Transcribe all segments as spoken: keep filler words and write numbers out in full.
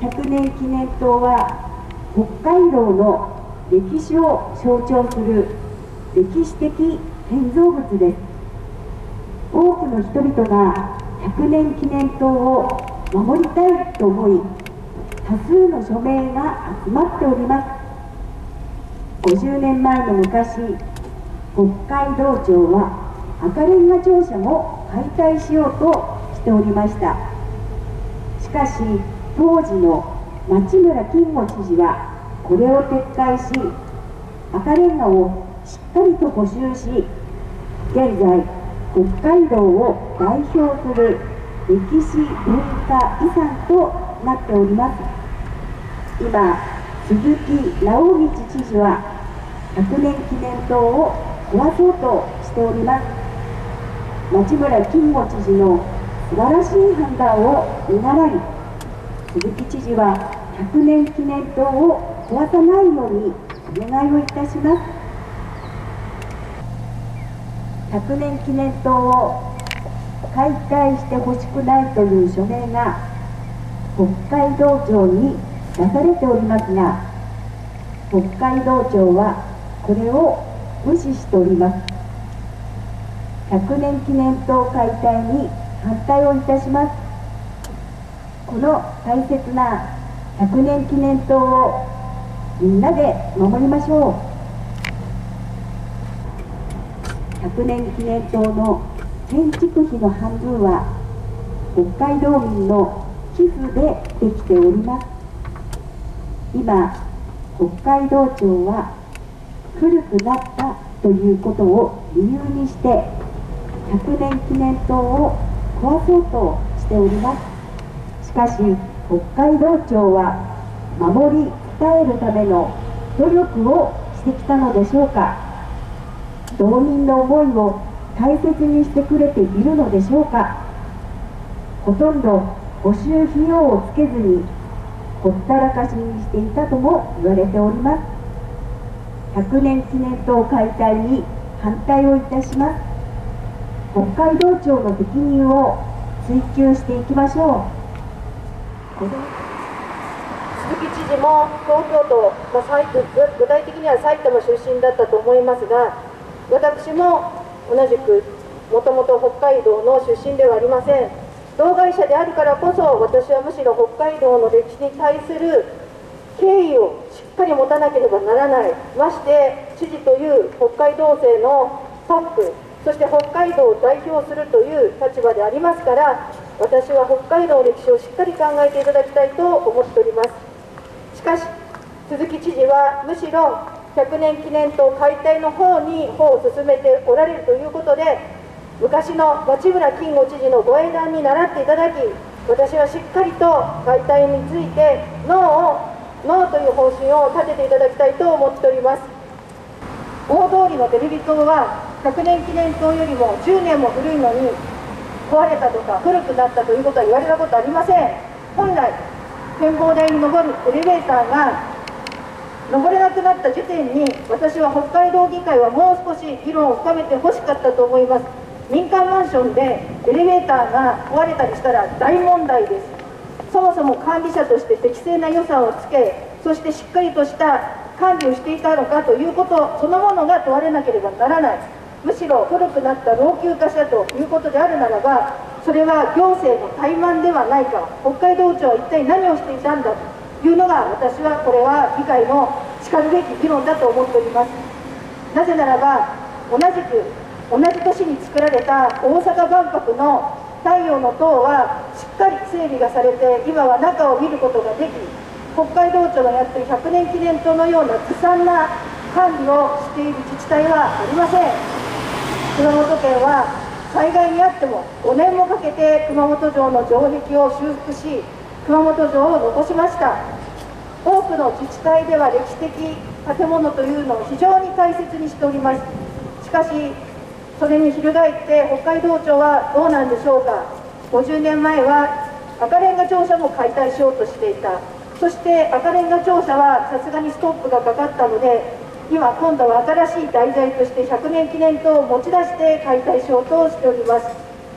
ひゃくねん記念塔は北海道の歴史を象徴する歴史的建造物です。多くの人々がひゃくねん記念塔を守りたいと思い、多数の署名が集まっております。ごじゅうねんまえの昔、北海道庁は赤レンガ庁舎も解体しようとしておりました。しかし当時の町村金吾知事はこれを撤回し、赤レンガをしっかりと補修し、現在北海道を代表する歴史文化遺産となっております。今、鈴木直道知事はひゃくねん記念塔を壊そうとしております。町村金吾知事の素晴らしい判断を見習い、鈴木知事はひゃくねん記念塔を壊さないようにお願いをいたします。ひゃくねん記念塔を解体してほしくないという署名が北海道庁に出されておりますが、北海道庁はこれを無視しております。ひゃくねん記念塔解体に反対をいたします。この大切なひゃくねん記念塔をみんなで守りましょう。ひゃくねん記念塔の建築費の半分は北海道民の寄付でできております。今、北海道庁は古くなったということを理由にしてひゃくねん記念塔を壊そうとしております。しかし北海道庁は守り伝えるための努力をしてきたのでしょうか。道民の思いを大切にしてくれているのでしょうか。ほとんど補修費用をつけずにほったらかしにしていたとも言われております。ひゃくねん記念塔解体に反対をいたします。北海道庁の責任を追及していきましょう。 鈴木知事も東京都、まあ、具体的には埼玉出身だったと思いますが、私も同じくもともと北海道の出身ではありません。同会社であるからこそ、私はむしろ北海道の歴史に対する敬意をしっかり持たなければならない。まして知事という北海道政のトップ、そして北海道を代表するという立場でありますから、私は北海道の歴史をしっかり考えていただきたいと思っております。しかし鈴木知事はむしろひゃくねん記念塔解体の方に歩を進めておられるということで、昔の町村金吾知事のご英断に倣っていただき、私はしっかりと解体についてノーをノーという方針を立てていただきたいと思っております。大通りのテレビ塔はひゃくねん記念塔よりもじゅうねんも古いのに壊れたとか古くなったということは言われたことありません。本来展望台に登るエレベーターが登れなくなった時点に、私は北海道議会はもう少し議論を深めてほしかったと思います。民間マンションでエレベーターが壊れたりしたら大問題です。そもそも管理者として適正な予算をつけ、そしてしっかりとした管理をしていたのかということそのものが問われなければならない。むしろ古くなった老朽化したということであるならば、それは行政の怠慢ではないか、北海道庁は一体何をしていたんだというのが、私はこれは議会のしかるべき議論だと思っております。なぜならば、同じく同じ年に作られた大阪万博の太陽の塔はしっかり整備がされて、今は中を見ることができ、北海道庁のやっているひゃくねん記念塔のようなずさんな管理をしている自治体はありません。熊本県は災害にあってもごねんもかけて熊本城の城壁を修復し、熊本城を残しました。多くの自治体では歴史的建物というのを非常に大切にしております。しかしそれに翻って北海道庁はどうなんでしょうか。ごじゅうねんまえは赤レンガ庁舎も解体しようとしていた。そして赤レンガ庁舎はさすがにストップがかかったので、今今度は新しい題材としてひゃくねん記念塔を持ち出して解体しようとしております。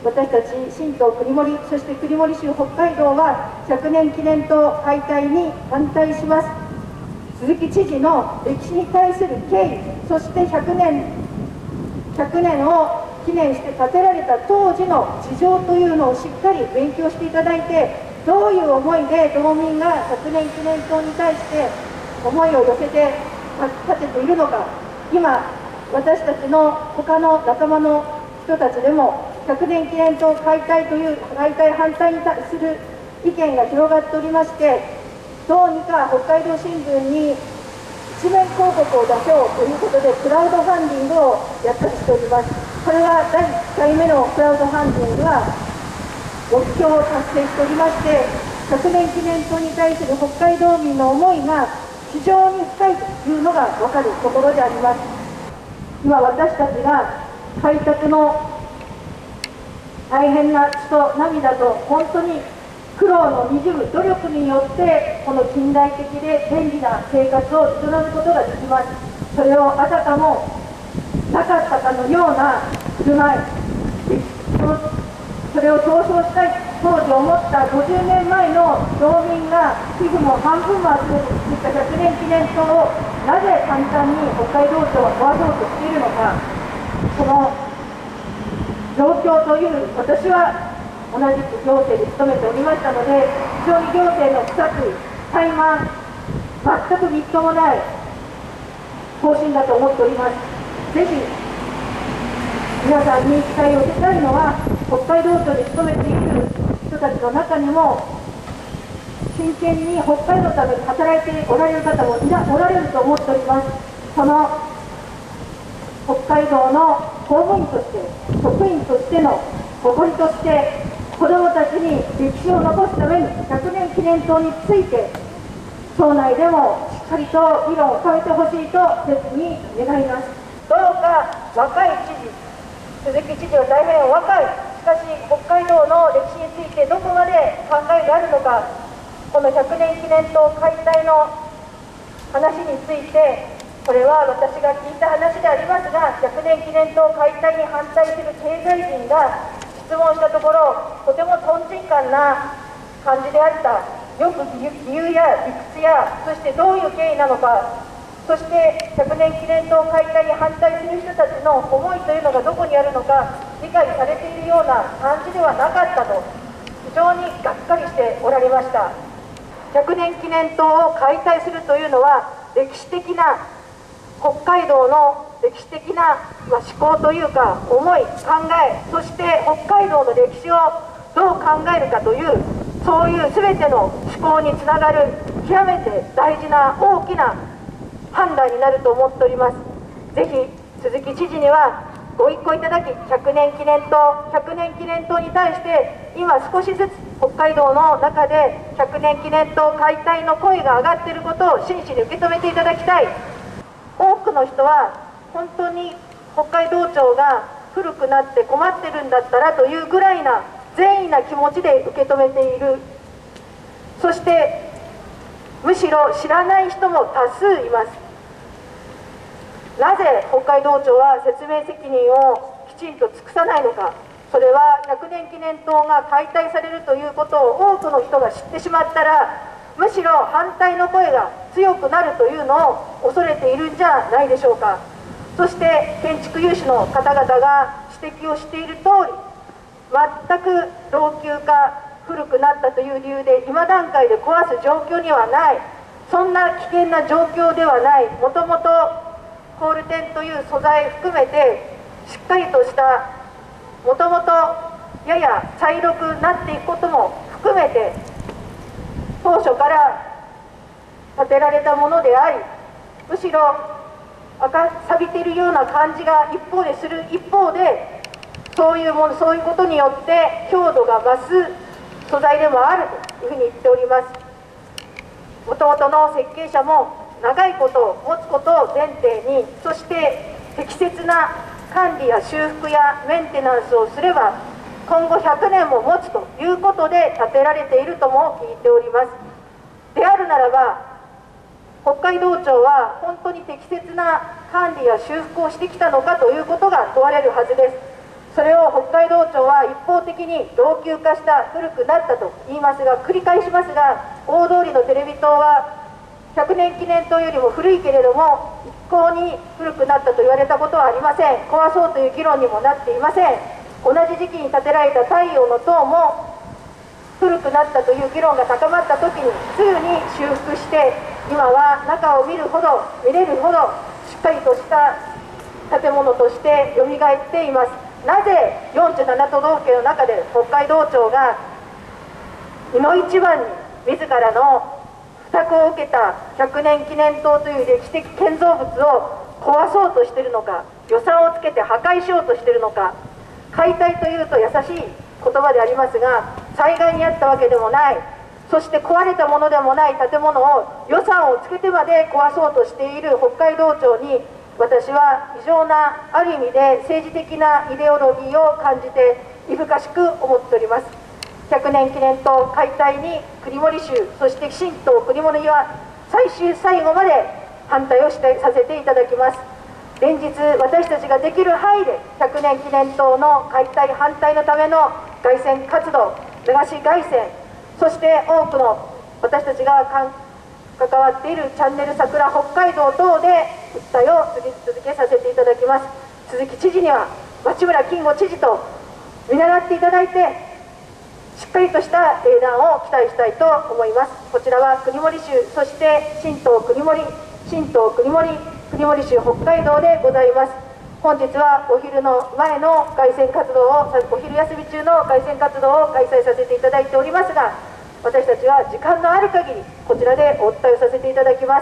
私たち新党国盛、そして国盛州北海道はひゃくねん記念塔解体に反対します。鈴木知事の歴史に対する敬意、そしてひゃくねん、ひゃくねんを記念して建てられた当時の事情というのをしっかり勉強していただいて、どういう思いで道民がひゃくねん記念塔に対して思いを寄せて立てているのか、今、私たちの他の仲間の人たちでもひゃくねん記念塔解体という解体反対に対する意見が広がっておりまして、どうにか北海道新聞に一面広告を出そうということでクラウドファンディングをやったりしております。これはだいいっかいめのクラウドファンディングが目標を達成しておりまして、ひゃくねん記念塔に対する北海道民の思いが非常に深いというのが分かるところであります。今私たちが開拓の大変な血と涙と本当に苦労のにじむ努力によってこの近代的で便利な生活を営むことができます。それをあたかもなかったかのような振る舞い、それを表彰したい当時思ったごじゅうねんまえの道民が寄付も半分も集めて作ったひゃくねん記念塔をなぜ簡単に北海道庁は壊そうとしているのか、その状況という、私は同じく行政で務めておりましたので、非常に行政の不作為、怠慢、全くみっともない方針だと思っております。ぜひ皆さんに期待を寄せたいのは、北海道庁で勤めている人たちの中にも真剣に北海道のために働いておられる方もいらおられると思っております。その北海道の公務員として、職員としての誇りとして、子どもたちに歴史を残すためにひゃくねん記念塔について町内でもしっかりと議論を深めてほしいと切に願います。どうか若い知事、鈴木知事は大変若い、しかし北海道の歴史についてどこまで考えがあるのか、このひゃくねん記念塔解体の話について、これは私が聞いた話でありますが、ひゃくねん記念塔解体に反対する経済人が質問したところ、とてもとんちんかんな感じであった、よく理由や理屈や、そしてどういう経緯なのか、そしてひゃくねん記念塔解体に反対する人たちの思いというのがどこにあるのか理解されているような感じではなかったと、非常にがっかりしておられました。ひゃくねん記念塔を解体するというのは、歴史的な北海道の歴史的な思考というか思い、考え、そして北海道の歴史をどう考えるかという、そういう全ての思考につながる極めて大事な大きな判断になると思っております。ぜひ鈴木知事にはご一考いただき、ひゃくねん記念塔、ひゃくねん記念塔に対して今少しずつ北海道の中でひゃくねん記念塔解体の声が上がっていることを真摯に受け止めていただきたい。多くの人は本当に北海道庁が古くなって困ってるんだったらというぐらいな善意な気持ちで受け止めている。そしてむしろ知らない人も多数います。なぜ北海道庁は説明責任をきちんと尽くさないのか。それはひゃくねん記念塔が解体されるということを多くの人が知ってしまったら、むしろ反対の声が強くなるというのを恐れているんじゃないでしょうか。そして建築有志の方々が指摘をしている通り、全く老朽化、古くなったという理由で今段階で壊す状況にはない、そんな危険な状況ではない。もともとコールテンという素材含めてしっかりとした、もともとやや茶色くなっていくことも含めて当初から建てられたものであり、むしろ赤錆びているような感じが一方でする一方で、そういうもの、そういうことによって強度が増す素材でもあるというふうに言っております。もともとの設計者も長いことを持つことを前提に、そして適切な管理や修復やメンテナンスをすれば今後ひゃくねんも持つということで建てられているとも聞いております。であるならば北海道庁は本当に適切な管理や修復をしてきたのかということが問われるはずです。 それを北海道庁は一方的に老朽化した古くなったと言いますが、繰り返しますが、大通りのテレビ塔はひゃくねん記念塔よりも古いけれども一向に古くなったと言われたことはありません。壊そうという議論にもなっていません。同じ時期に建てられた太陽の塔も古くなったという議論が高まった時にすぐに修復して、今は中を見るほど見れるほどしっかりとした建物としてよみがえっています。なぜよんじゅうなな都道府県の中で北海道庁がいの一番に自らの負託を受けたひゃくねん記念塔という歴史的建造物を壊そうとしているのか、予算をつけて破壊しようとしているのか。解体というと優しい言葉でありますが、災害にあったわけでもない、そして壊れたものでもない建物を予算をつけてまで壊そうとしている北海道庁に、私は異常なある意味で政治的なイデオロギーを感じていぶかしく思っております。ひゃくねん記念塔解体に国盛州、そして新党国盛は最終最後まで反対をしてさせていただきます。連日私たちができる範囲でひゃくねん記念塔の解体反対のための凱旋活動、流し凱旋、そして多くの私たちが関わっているチャンネル桜北海道等で訴えを続けさせていただきます。鈴木知事には町村金吾知事と見習っていただいて、しっかりとした英断を期待したいと思います。こちらは国盛州、そして新党国盛、新党国盛、国盛州北海道でございます。本日はお昼の前の凱旋活動を、お昼休み中の凱旋活動を開催させていただいておりますが、私たちは時間のある限りこちらでお伝えさせていただきます。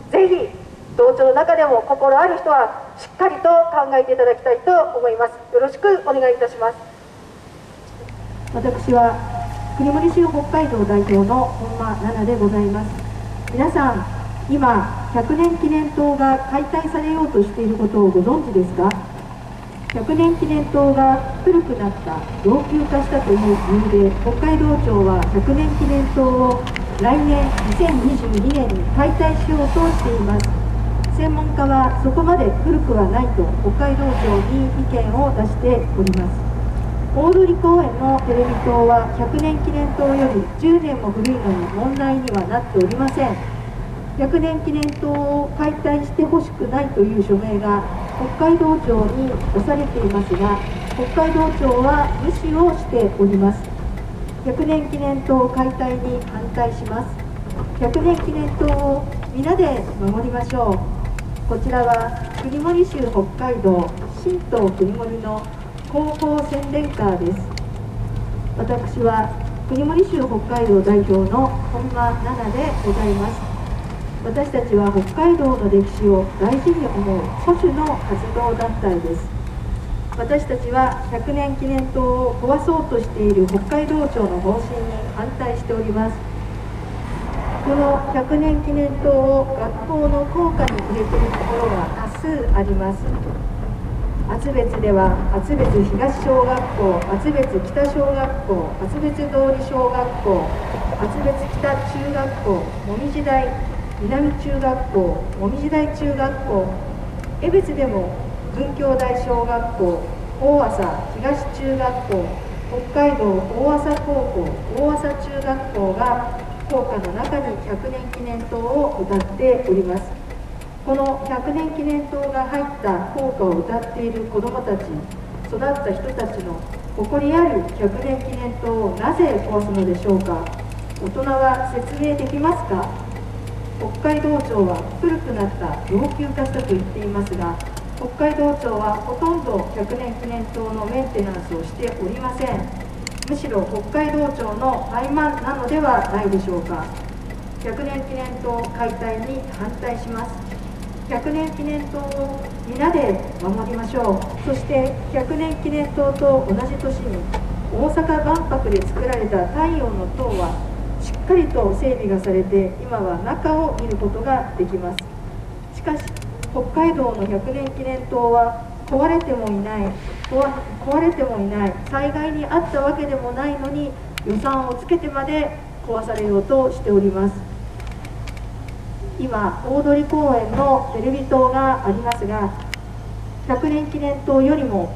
ぜひ同庁の中でも心ある人はしっかりと考えていただきたいと思います。よろしくお願いいたします。 私は国盛州北海道代表の本間奈々でございます。皆さん、今ひゃくねん記念塔が解体されようとしていることをご存知ですか？ひゃくねん記念塔が古くなった、老朽化したという理由で、北海道庁はひゃくねん記念塔を来年にせんにじゅうにねんに解体しようとしています。専門家はそこまで古くはないと北海道庁に意見を出しております。大通公園のテレビ塔はひゃくねん記念塔よりじゅうねんも古いのに問題にはなっておりません。ひゃくねん記念塔を解体してほしくないという署名が北海道庁に出されていますが、北海道庁は無視をしております。ひゃくねん記念塔解体に反対します。ひゃくねん記念塔を皆で守りましょう。こちらは国盛州北海道新党国盛の広報宣伝カーです。私は国盛州北海道代表の本間奈々でございます。私たちは北海道の歴史を大事に思う保守の活動団体です。私たちはひゃくねん記念塔を壊そうとしている北海道庁の方針に反対しております。このひゃくねん記念塔を学校の校歌に入れているところが多数あります。厚別では厚別東小学校、厚別北小学校、厚別通り小学校、厚別北中学校、もみじ台南中学校、もみじ台中学校、江別でも文教大小学校、大朝東中学校、北海道大朝高校、大朝中学校が校歌の中にひゃくねん記念塔を歌っております。このひゃくねん記念塔が入った校歌を歌っている子どもたち、育った人たちの誇りあるひゃくねん記念塔をなぜ壊すのでしょうか。大人は説明できますか？北海道庁は古くなった、老朽化したと言っていますが、北海道庁はほとんどひゃくねん記念塔のメンテナンスをしておりません。むしろ北海道庁の怠慢なのではないでしょうか。ひゃくねん記念塔解体に反対します。ひゃくねん記念塔を皆で守りましょう。そしてひゃくねん記念塔と同じ年に大阪万博で作られた太陽の塔はしっかりと整備がされて、今は中を見ることができます。しかし北海道のひゃくねん記念塔は壊れてもいない壊れてもいない災害にあったわけでもないのに、予算をつけてまで壊されようとしております。今大通公園のテレビ塔がありますが、ひゃくねん記念塔よりも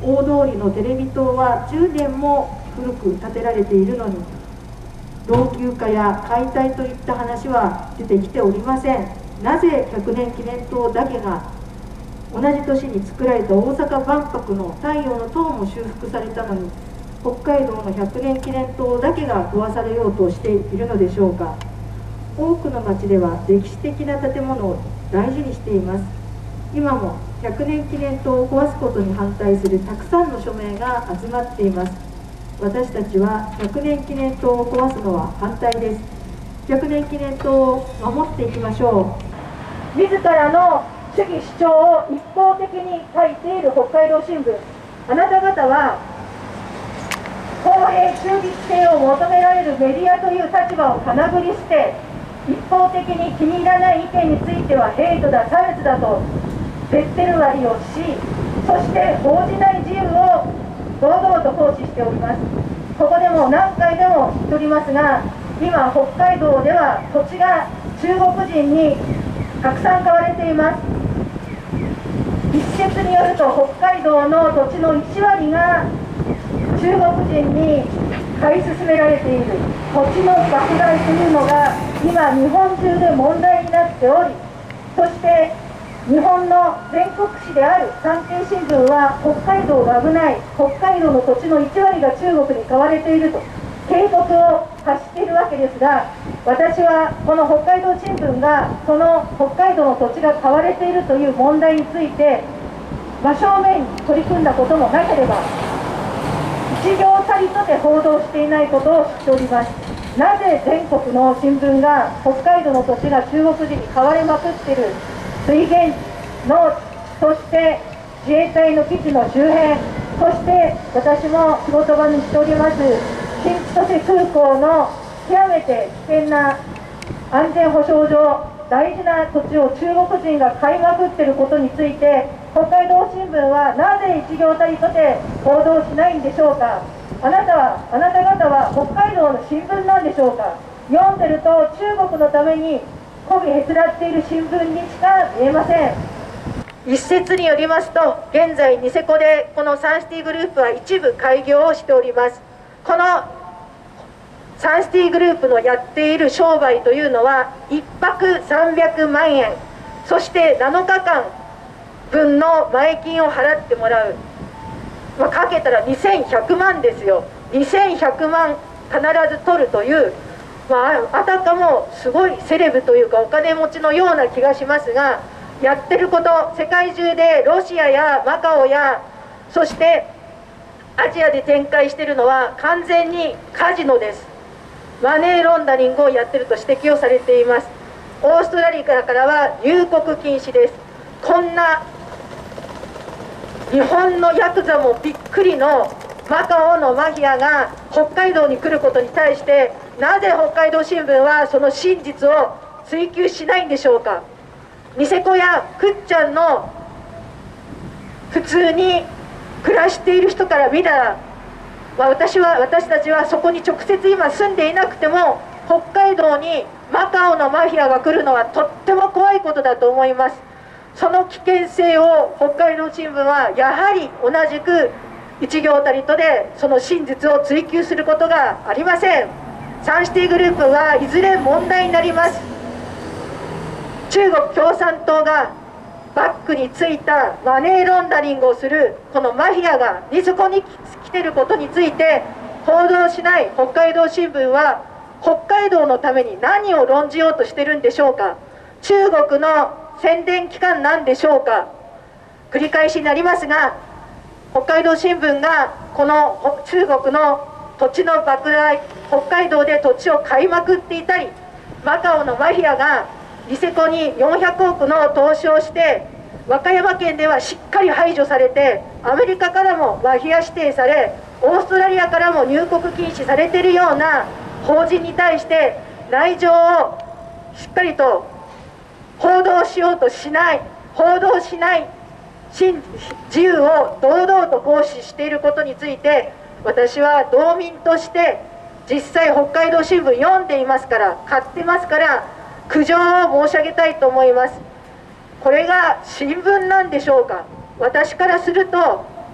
大通りのテレビ塔はじゅうねんも古く建てられているのに、老朽化や解体といった話は出てきておりません。なぜひゃくねん記念塔だけが、同じ年に作られた大阪万博の太陽の塔も修復されたのに、北海道のひゃくねん記念塔だけが壊されようとしているのでしょうか。多くの町では歴史的な建物を大事にしています。今もひゃくねん記念塔を壊すことに反対するたくさんの署名が集まっています。私たちはひゃくねん記念塔を壊すのは反対です。ひゃくねん記念塔を守っていきましょう。自らの主義主張を一方的に書いている北海道新聞、あなた方は公平中立性を求められるメディアという立場をかなぐり捨て、一方的に気に入らない意見についてはヘイトだ、差別だとレッテル割りをし、そして報じない自由を堂々と行使しております。ここでも何回でも言っておりますが、今北海道では土地が中国人にたくさん買われています。一説によると北海道の土地のいち割が中国人に買い進められている土地の爆買いというのが今日本中で問題になっており、そして日本の全国紙である産経新聞は北海道が危ない、北海道の土地のいち割が中国に買われていると警告を発しているわけですが、私はこの北海道新聞がその北海道の土地が買われているという問題について真正面に取り組んだこともなければ、一行たりとて報道していないことを知っております。なぜ全国の新聞が北海道の土地が中国人に買われまくっている水源の、そして自衛隊の基地の周辺、そして私も仕事場にしております新千歳空港の極めて危険な安全保障上大事な土地を中国人が買いまくっていることについて、北海道新聞はなぜ一行たりとて報道しないんでしょうか。あなたは、あなた方は北海道の新聞なんでしょうか。読んでると中国のために媚びへつらっている新聞にしか見えません。一説によりますと、現在ニセコでこのサンシティグループは一部開業をしております。このサンシティグループのやっている商売というのはいっぱくさんびゃくまんえん、そしてなのかかん分の前金を払ってもらう、まあ、かけたらにせんひゃくまんですよ。にせんひゃくまん必ず取るという、まあ、あたかもすごいセレブというかお金持ちのような気がしますが、やってること、世界中でロシアやマカオやそしてアジアで展開しているのは完全にカジノです。マネーロンダリングをやってると指摘をされています。オーストラリアからは入国禁止です。こんな日本のヤクザもびっくりのマカオのマフィアが北海道に来ることに対して、なぜ北海道新聞はその真実を追求しないんでしょうか。ニセコやくっちゃんの普通に暮らしている人から見たら、まあ、私は私たちはそこに直接今住んでいなくても、北海道にマカオのマフィアが来るのはとっても怖いことだと思います。その危険性を北海道新聞はやはり同じく一行たりとでその真実を追求することがありません。サンシティグループはいずれ問題になります。中国共産党がバックについたマネーロンダリングをするこのマフィアがニセコに来ていることについて報道しない北海道新聞は、北海道のために何を論じようとしてるんでしょうか。中国の宣伝機関なんでしょうか。繰り返しになりますが、北海道新聞がこの中国の土地の爆買い、北海道で土地を買いまくっていたり、マカオのマフィアがニセコによんひゃくおくの投資をして和歌山県ではしっかり排除されて、アメリカからもマフィア指定され、オーストラリアからも入国禁止されているような法人に対して内情をしっかりと報道しようとしない、報道しない自由を堂々と行使していることについて、私は道民として実際北海道新聞読んでいますから、買ってますから、苦情を申し上げたいと思います。これが新聞なんでしょうか。私からすると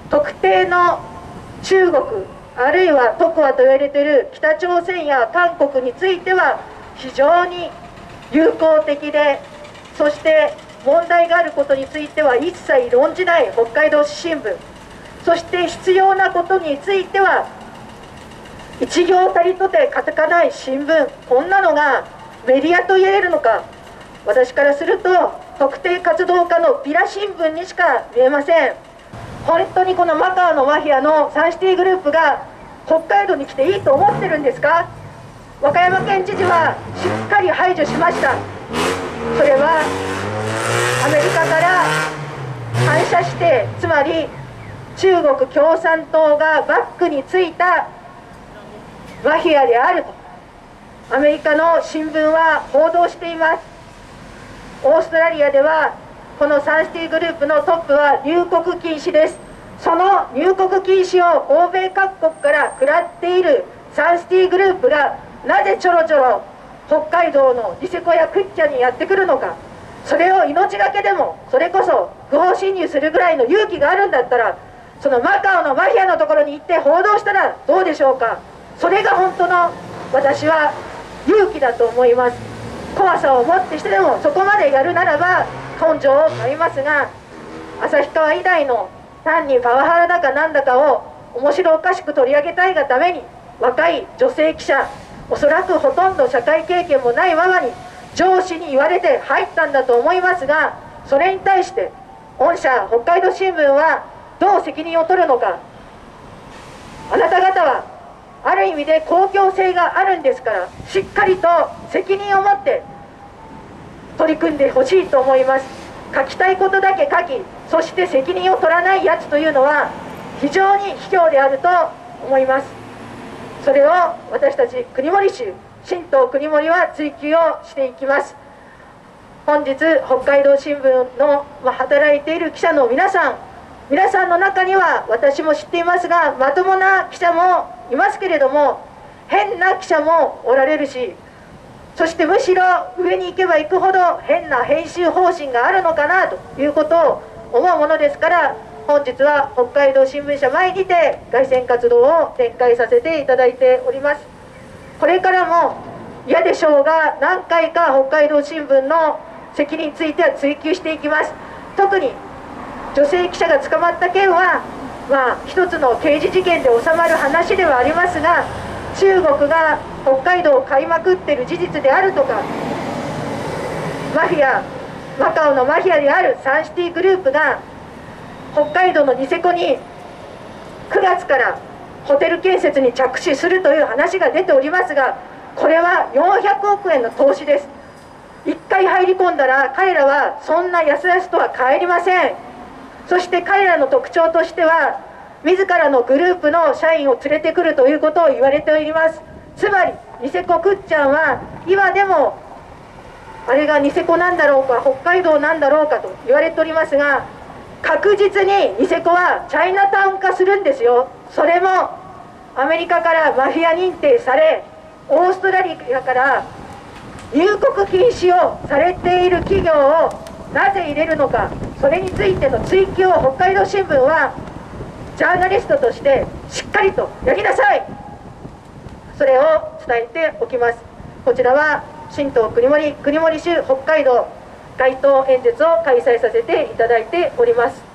特定の中国あるいはトクワと言われている北朝鮮や韓国については非常に友好的で、そして問題があることについては一切論じない北海道新聞、そして必要なことについては一行たりとて書かない新聞、こんなのがメディアと言えるのか、私からすると特定活動家のビラ新聞にしか見えません。本当にこのマカオのマフィアのサンシティグループが北海道に来ていいと思ってるんですか。和歌山県知事はしっかり排除しました。それはアメリカから反射して、つまり中国共産党がバックについたマフィアであるとアメリカの新聞は報道しています。オーストラリアではこのサンシティグループのトップは入国禁止です。その入国禁止を欧米各国から食らっているサンシティグループがなぜちょろちょろ北海道のニセコやクッチャにやってくるのか、それを命がけでもそれこそ不法侵入するぐらいの勇気があるんだったら、そのマカオのマフィアのところに行って報道したらどうでしょうか。それが本当の私は勇気だと思います。怖さをもってしてでもそこまでやるならば根性を買いますが、旭川医大の単にパワハラだかなんだかを面白おかしく取り上げたいがために、若い女性記者、おそらくほとんど社会経験もないままに上司に言われて入ったんだと思いますが、それに対して御社北海道新聞はどう責任を取るのか。あなた方はある意味で公共性があるんですから、しっかりと責任を持って取り組んでほしいと思います。書きたいことだけ書き、そして責任を取らないやつというのは非常に卑怯であると思います。それを私たち国盛州新党国盛は追及をしていきます。本日北海道新聞の働いている記者の皆さん皆さんの中には私も知っていますが、まともな記者もいますけれども、変な記者もおられるし、そしてむしろ上に行けば行くほど変な編集方針があるのかなということを思うものですから、本日は北海道新聞社前にて凱旋活動を展開させていただいております。これからも嫌でしょうが何回か北海道新聞の責任については追及していきます。特に女性記者が捕まった件は、まあ、一つの刑事事件で収まる話ではありますが、中国が北海道を買いまくっている事実であるとか、マフィアマカオのマフィアであるサンシティグループが北海道のニセコにくがつからホテル建設に着手するという話が出ておりますが、これはよんひゃくおくえんの投資です。いっかい入り込んだら彼らはそんなやすやすとは帰りません。そして彼らの特徴としては、自らのグループの社員を連れてくるということを言われております。つまりニセコくっちゃんは今でもあれがニセコなんだろうか北海道なんだろうかと言われておりますが、確実にニセコはチャイナタウン化するんですよ。それもアメリカからマフィア認定され、オーストラリアから入国禁止をされている企業をなぜ入れるのか、それについての追及を北海道新聞はジャーナリストとしてしっかりとやりなさい、それを伝えておきます。こちらは新党国盛国盛州北海道街頭演説を開催させていただいております。